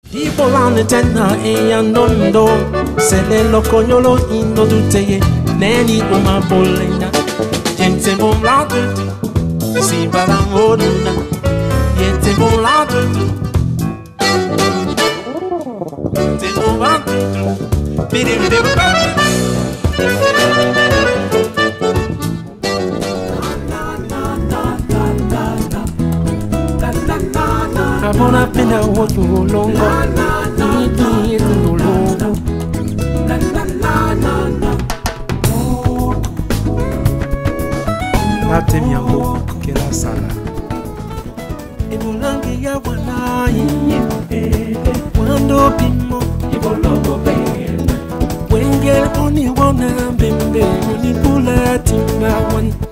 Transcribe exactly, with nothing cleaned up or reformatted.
Ibolane tena e andondo Sele lo cognolo indo tutte Neni uma bolena Gente bom lado Si baramoruna Gente bom lado Gente bom lado Bidim dim I wanna pin out what you long need me to long La temiamo che la sala E volangi ya wanai Quando bimmo I vologo bene Wengel oni wana bimbe Oni pula timba wan